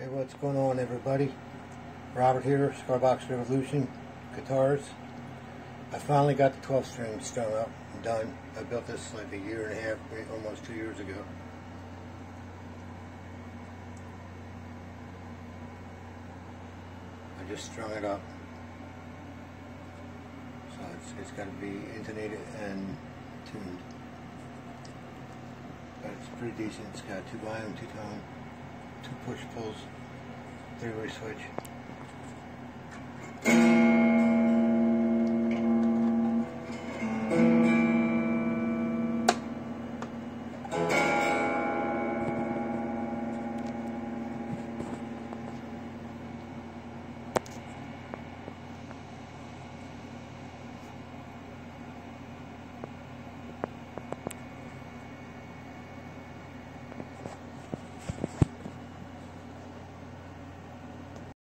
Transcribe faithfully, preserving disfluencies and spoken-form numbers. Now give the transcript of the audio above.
Hey, what's going on, everybody? Robert here, Cigar Box Revolution Guitars. I finally got the twelve string strung up and done. I built this like a year and a half, almost two years ago. I just strung it up. So it's, it's got to be intonated and tuned. But it's pretty decent. It's got two volume, two tone, two push pulls, three-way switch.